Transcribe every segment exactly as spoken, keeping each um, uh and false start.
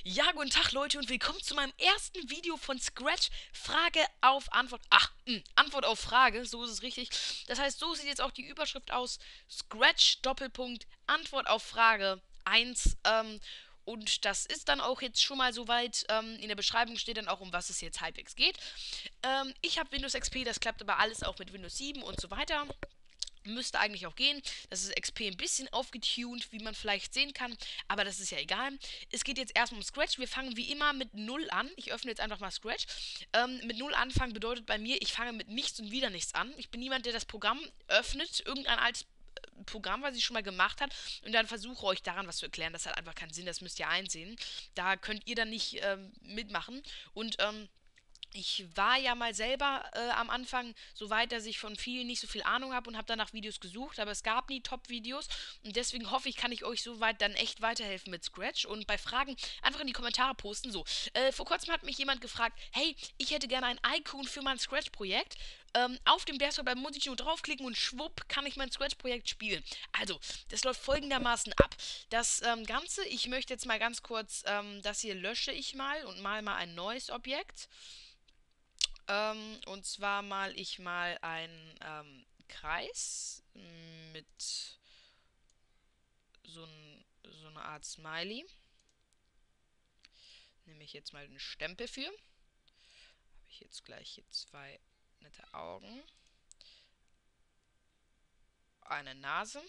Ja, guten Tag Leute und willkommen zu meinem ersten Video von Scratch. Frage auf Antwort. Ach, mh, Antwort auf Frage, so ist es richtig. Das heißt, so sieht jetzt auch die Überschrift aus. Scratch Doppelpunkt Antwort auf Frage eins. Ähm, und das ist dann auch jetzt schon mal soweit. Ähm, in der Beschreibung steht dann auch, um was es jetzt halbwegs geht. Ähm, ich habe Windows X P, das klappt aber alles auch mit Windows sieben und so weiter. Müsste eigentlich auch gehen. Das ist X P ein bisschen aufgetuned, wie man vielleicht sehen kann. Aber das ist ja egal. Es geht jetzt erstmal um Scratch. Wir fangen wie immer mit null an. Ich öffne jetzt einfach mal Scratch. Ähm, mit null anfangen bedeutet bei mir, ich fange mit nichts und wieder nichts an. Ich bin niemand, der das Programm öffnet. Irgendein altes äh, Programm, was ich schon mal gemacht hat. Und dann versuche euch daran was zu erklären. Das hat einfach keinen Sinn. Das müsst ihr einsehen. Da könnt ihr dann nicht ähm, mitmachen. Und ähm, ich war ja mal selber äh, am Anfang so weit, dass ich von vielen nicht so viel Ahnung habe und habe danach Videos gesucht, aber es gab nie Top-Videos und deswegen hoffe ich, kann ich euch soweit dann echt weiterhelfen mit Scratch und bei Fragen einfach in die Kommentare posten. So, äh, vor kurzem hat mich jemand gefragt, hey, ich hätte gerne ein Icon für mein Scratch-Projekt. Ähm, auf dem Desktop, da muss ich nur draufklicken und schwupp kann ich mein Scratch-Projekt spielen. Also, das läuft folgendermaßen ab. Das ähm, Ganze, ich möchte jetzt mal ganz kurz, ähm, das hier lösche ich mal und mal mal ein neues Objekt. Ähm, und zwar mal ich mal einen ähm, Kreis mit so, ein, so eine Art Smiley. Nehme ich jetzt mal einen Stempel für. Habe ich jetzt gleich hier zwei nette Augen. Eine Nase.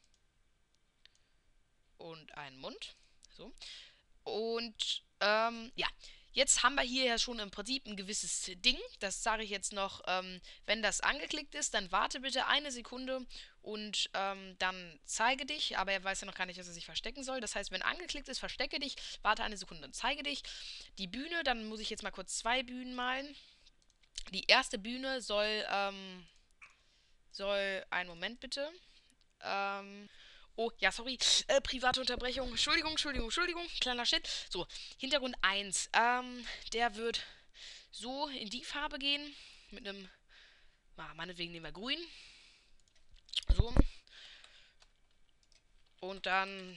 Und einen Mund. So. Und ähm, ja, jetzt haben wir hier ja schon im Prinzip ein gewisses Ding. Das sage ich jetzt noch, ähm, wenn das angeklickt ist, dann warte bitte eine Sekunde und ähm, dann zeige dich. Aber er weiß ja noch gar nicht, dass er sich verstecken soll. Das heißt, wenn angeklickt ist, verstecke dich, warte eine Sekunde und zeige dich. Die Bühne, dann muss ich jetzt mal kurz zwei Bühnen malen. Die erste Bühne soll, ähm, soll, einen Moment bitte. Ähm, Oh, ja, sorry. Äh, private Unterbrechung. Entschuldigung, Entschuldigung, Entschuldigung. Kleiner Shit. So, Hintergrund eins. Ähm, der wird so in die Farbe gehen. Mit einem, ah, meinetwegen nehmen wir grün. So. Und dann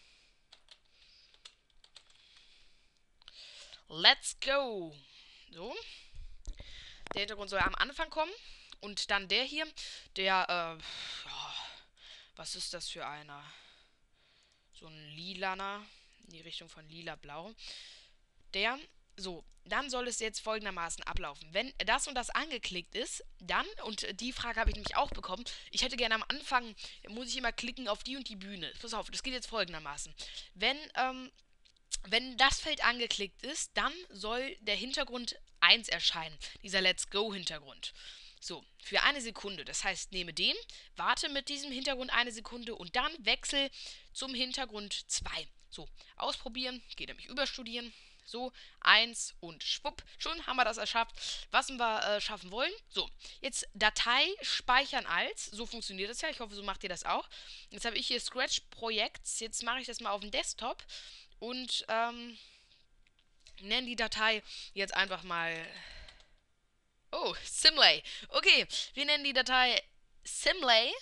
let's go. So. Der Hintergrund soll am Anfang kommen. Und dann der hier. Der, äh, ja, was ist das für einer? So ein lilaner. In die Richtung von lila-blau. Der, so, dann soll es jetzt folgendermaßen ablaufen. Wenn das und das angeklickt ist, dann, und die Frage habe ich nämlich auch bekommen, ich hätte gerne am Anfang, muss ich immer klicken auf die und die Bühne. Pass auf, das geht jetzt folgendermaßen. Wenn, ähm, wenn das Feld angeklickt ist, dann soll der Hintergrund eins erscheinen, dieser Let's Go-Hintergrund. So, für eine Sekunde. Das heißt, nehme den, warte mit diesem Hintergrund eine Sekunde und dann wechsel zum Hintergrund zwei. So, ausprobieren, geht nämlich überstudieren. So, eins und schwupp, schon haben wir das erschafft, was wir äh, schaffen wollen. So, jetzt Datei speichern als, so funktioniert das ja, ich hoffe, so macht ihr das auch. Jetzt habe ich hier Scratch Projekts, jetzt mache ich das mal auf dem Desktop und ähm, nenne die Datei jetzt einfach mal, oh, Simlay. Okay, wir nennen die Datei Simlay.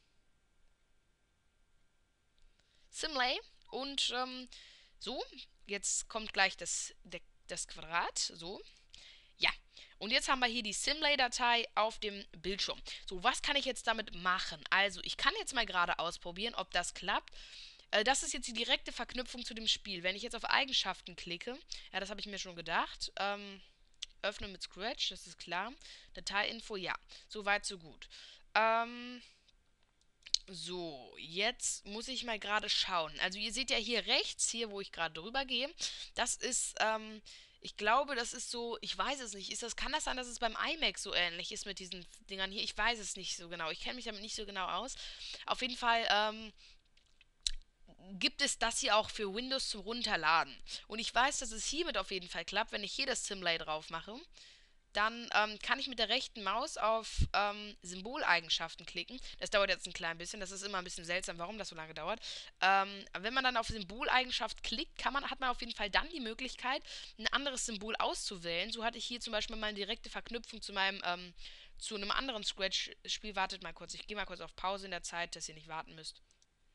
Simlay und ähm, so, jetzt kommt gleich das, das Quadrat, so. Ja, und jetzt haben wir hier die Simlay-Datei auf dem Bildschirm. So, was kann ich jetzt damit machen? Also, ich kann jetzt mal gerade ausprobieren, ob das klappt. Äh, das ist jetzt die direkte Verknüpfung zu dem Spiel. Wenn ich jetzt auf Eigenschaften klicke, ja, das habe ich mir schon gedacht. Ähm, öffne mit Scratch, das ist klar. Dateiinfo, ja. So weit, so gut. Ähm, so, jetzt muss ich mal gerade schauen. Also ihr seht ja hier rechts, hier wo ich gerade drüber gehe, das ist, ähm, ich glaube, das ist so, ich weiß es nicht. Ist das, kann das sein, dass es beim iMac so ähnlich ist mit diesen Dingern hier? Ich weiß es nicht so genau. Ich kenne mich damit nicht so genau aus. Auf jeden Fall, ähm, gibt es das hier auch für Windows zum Runterladen. Und ich weiß, dass es hiermit auf jeden Fall klappt, wenn ich hier das Simlay drauf mache. Dann ähm, kann ich mit der rechten Maus auf ähm, Symboleigenschaften klicken. Das dauert jetzt ein klein bisschen. Das ist immer ein bisschen seltsam, warum das so lange dauert. Ähm, wenn man dann auf Symboleigenschaft klickt, kann man, hat man auf jeden Fall dann die Möglichkeit, ein anderes Symbol auszuwählen. So hatte ich hier zum Beispiel mal eine direkte Verknüpfung zu meinem, ähm, zu einem anderen Scratch-Spiel. Wartet mal kurz. Ich gehe mal kurz auf Pause in der Zeit, dass ihr nicht warten müsst.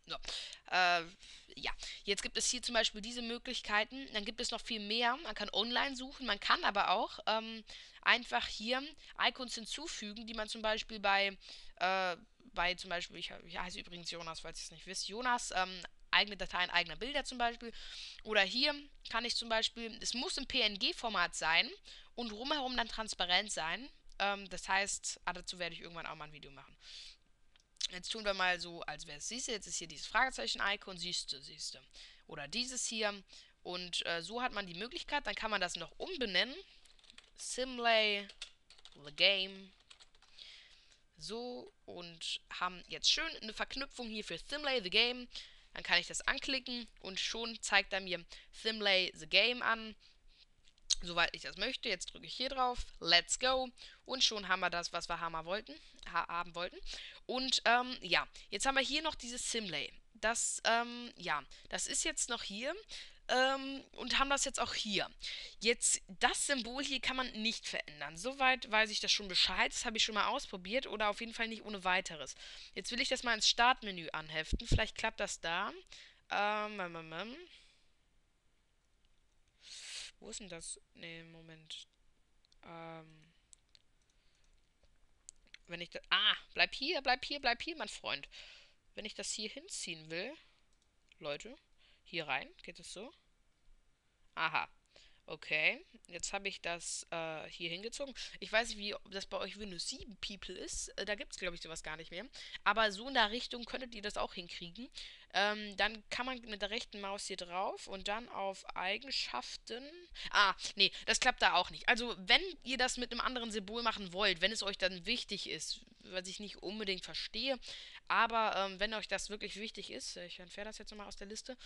So. Äh, ja, jetzt gibt es hier zum Beispiel diese Möglichkeiten. Dann gibt es noch viel mehr. Man kann online suchen, man kann aber auch ähm, einfach hier Icons hinzufügen, die man zum Beispiel bei, äh, bei zum Beispiel, ich, ich heiße übrigens Jonas, falls ihr es nicht wisst, Jonas, ähm, eigene Dateien, eigene Bilder zum Beispiel. Oder hier kann ich zum Beispiel, es muss im P N G-Format sein und rumherum dann transparent sein. Ähm, das heißt, ah, dazu werde ich irgendwann auch mal ein Video machen. Jetzt tun wir mal so, als wäre es, siehst du, jetzt ist hier dieses Fragezeichen-Icon, siehst du, siehst du. Oder dieses hier. Und äh, so hat man die Möglichkeit, dann kann man das noch umbenennen. Simlay, the game. So, und haben jetzt schön eine Verknüpfung hier für Simlay, the game. Dann kann ich das anklicken und schon zeigt er mir Simlay, the game an. Soweit ich das möchte. Jetzt drücke ich hier drauf. Let's go. Und schon haben wir das, was wir haben wollten. Ha haben wollten. Und ähm, ja, jetzt haben wir hier noch dieses Simlay. Das, ähm, ja, das ist jetzt noch hier. Ähm, und haben das jetzt auch hier. Jetzt, das Symbol hier kann man nicht verändern. Soweit weiß ich das schon Bescheid. Das habe ich schon mal ausprobiert. Oder auf jeden Fall nicht ohne weiteres. Jetzt will ich das mal ins Startmenü anheften. Vielleicht klappt das da. Ähm, ähm, ähm, ähm. Wo ist denn das? Ne, Moment. Ähm, wenn ich das. Ah, bleib hier, bleib hier, bleib hier, mein Freund. Wenn ich das hier hinziehen will, Leute, hier rein, geht es so? Aha. Okay, jetzt habe ich das äh, hier hingezogen. Ich weiß nicht, wie das bei euch Windows sieben People ist. Äh, da gibt es, glaube ich, sowas gar nicht mehr. Aber so in der Richtung könntet ihr das auch hinkriegen. Ähm, dann kann man mit der rechten Maus hier drauf und dann auf Eigenschaften. Ah, nee, das klappt da auch nicht. Also, wenn ihr das mit einem anderen Symbol machen wollt, wenn es euch dann wichtig ist, was ich nicht unbedingt verstehe, aber ähm, wenn euch das wirklich wichtig ist, ich entferne das jetzt nochmal aus der Liste,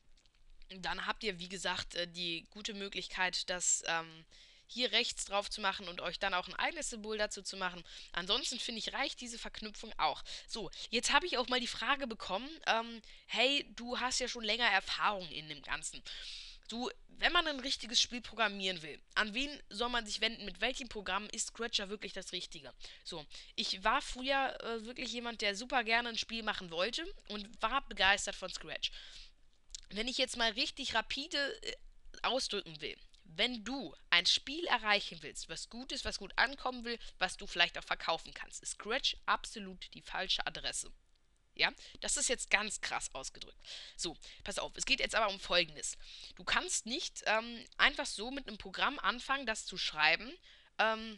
dann habt ihr, wie gesagt, äh, die gute Möglichkeit, das ähm, hier rechts drauf zu machen und euch dann auch ein eigenes Symbol dazu zu machen. Ansonsten finde ich, reicht diese Verknüpfung auch. So, jetzt habe ich auch mal die Frage bekommen, ähm, hey, du hast ja schon länger Erfahrung in dem Ganzen. Du, wenn man ein richtiges Spiel programmieren will, an wen soll man sich wenden? Mit welchem Programm ist Scratcher wirklich das Richtige? So, ich war früher äh, wirklich jemand, der super gerne ein Spiel machen wollte und war begeistert von Scratch. Wenn ich jetzt mal richtig rapide äh, ausdrücken will, wenn du ein Spiel erreichen willst, was gut ist, was gut ankommen will, was du vielleicht auch verkaufen kannst, ist Scratch absolut die falsche Adresse. Ja, das ist jetzt ganz krass ausgedrückt. So, pass auf, es geht jetzt aber um Folgendes. Du kannst nicht ähm, einfach so mit einem Programm anfangen, das zu schreiben, ähm,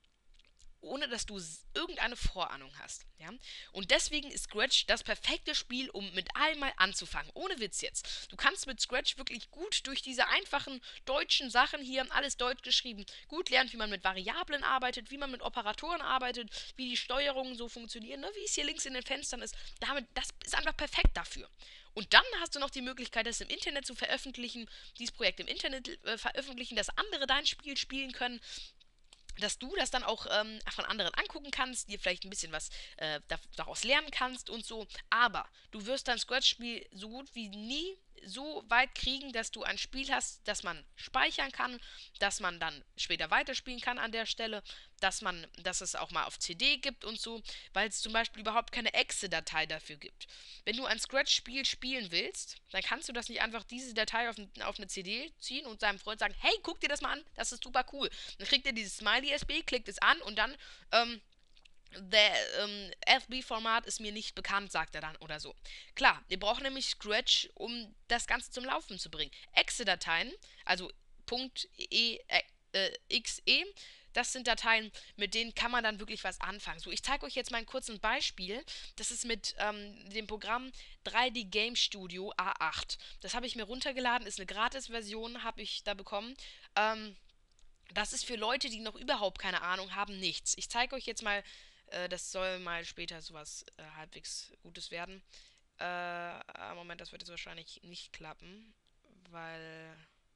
ohne dass du irgendeine Vorahnung hast. Ja? Und deswegen ist Scratch das perfekte Spiel, um mit allem mal anzufangen. Ohne Witz jetzt. Du kannst mit Scratch wirklich gut durch diese einfachen deutschen Sachen hier, alles deutsch geschrieben, gut lernen, wie man mit Variablen arbeitet, wie man mit Operatoren arbeitet, wie die Steuerungen so funktionieren, ne? Wie es hier links in den Fenstern ist. Damit, das ist einfach perfekt dafür. Und dann hast du noch die Möglichkeit, das im Internet zu veröffentlichen, dieses Projekt im Internet äh, veröffentlichen, dass andere dein Spiel spielen können, dass du das dann auch ähm, von anderen angucken kannst, dir vielleicht ein bisschen was äh, daraus lernen kannst und so. Aber du wirst dein Scratch-Spiel so gut wie nie so weit kriegen, dass du ein Spiel hast, das man speichern kann, dass man dann später weiterspielen kann an der Stelle, dass man, dass es auch mal auf C D gibt und so, weil es zum Beispiel überhaupt keine Exe-Datei dafür gibt. Wenn du ein Scratch-Spiel spielen willst, dann kannst du das nicht einfach diese Datei auf, auf eine C D ziehen und seinem Freund sagen, hey, guck dir das mal an, das ist super cool. Dann kriegt er dieses Smiley S B, klickt es an und dann, ähm, der ähm, F B-Format ist mir nicht bekannt, sagt er dann oder so. Klar, ihr braucht nämlich Scratch, um das Ganze zum Laufen zu bringen. Exe-Dateien, also .e, äh, .xe, das sind Dateien, mit denen kann man dann wirklich was anfangen. So, ich zeige euch jetzt mal ein kurzes Beispiel. Das ist mit ähm, dem Programm drei D Game Studio A acht. Das habe ich mir runtergeladen, ist eine Gratis-Version, habe ich da bekommen. Ähm, das ist für Leute, die noch überhaupt keine Ahnung haben, nichts. Ich zeige euch jetzt mal, äh, das soll mal später sowas äh, halbwegs Gutes werden. Äh, Moment, das wird jetzt wahrscheinlich nicht klappen, weil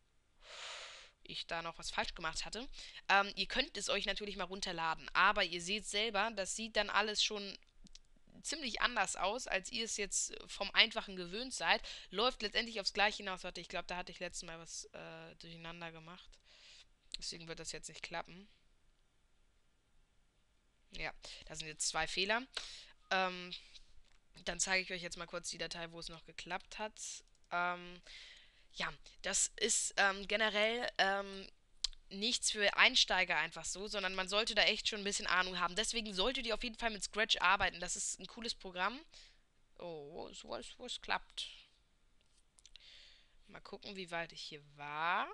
ich da noch was falsch gemacht hatte. Ähm, ihr könnt es euch natürlich mal runterladen, aber ihr seht selber, das sieht dann alles schon ziemlich anders aus, als ihr es jetzt vom Einfachen gewöhnt seid. Läuft letztendlich aufs Gleiche hinaus. Warte, ich glaube, da hatte ich letztes Mal was äh, durcheinander gemacht. Deswegen wird das jetzt nicht klappen. Ja, da sind jetzt zwei Fehler. Ähm, Dann zeige ich euch jetzt mal kurz die Datei, wo es noch geklappt hat. Ähm, ja, das ist ähm, generell ähm, nichts für Einsteiger einfach so, sondern man sollte da echt schon ein bisschen Ahnung haben. Deswegen solltet ihr auf jeden Fall mit Scratch arbeiten. Das ist ein cooles Programm. Oh, so ist, wo es klappt. Mal gucken, wie weit ich hier war.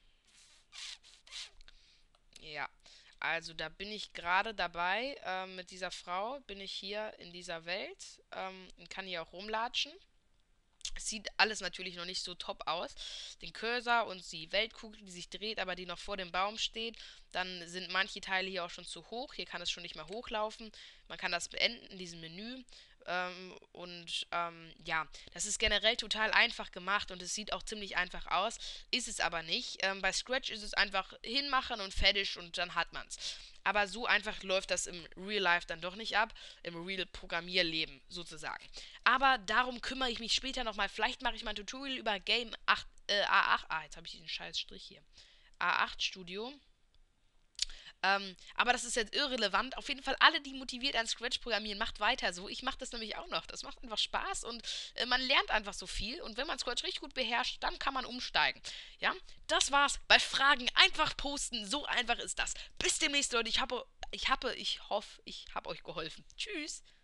Ja, also da bin ich gerade dabei. Ähm, mit dieser Frau bin ich hier in dieser Welt ähm, und kann hier auch rumlatschen. Es sieht alles natürlich noch nicht so top aus. Den Cursor und die Weltkugel, die sich dreht, aber die noch vor dem Baum steht. Dann sind manche Teile hier auch schon zu hoch. Hier kann es schon nicht mehr hochlaufen. Man kann das beenden in diesem Menü. Ähm, und ähm, ja, das ist generell total einfach gemacht und es sieht auch ziemlich einfach aus. Ist es aber nicht. Ähm, bei Scratch ist es einfach hinmachen und fertig und dann hat man's. Aber so einfach läuft das im Real Life dann doch nicht ab. Im Real Programmierleben sozusagen. Aber darum kümmere ich mich später nochmal. Vielleicht mache ich mal ein Tutorial über Game acht, äh, A acht. Ah, jetzt habe ich diesen scheiß Strich hier. A acht Studio. Ähm, aber das ist jetzt irrelevant. Auf jeden Fall alle, die motiviert an Scratch programmieren, macht weiter so. Ich mache das nämlich auch noch. Das macht einfach Spaß und äh, man lernt einfach so viel. Und wenn man Scratch richtig gut beherrscht, dann kann man umsteigen. Ja, das war's. Bei Fragen einfach posten. So einfach ist das. Bis demnächst, Leute. Ich habe, ich habe, ich hoffe, ich habe euch geholfen. Tschüss.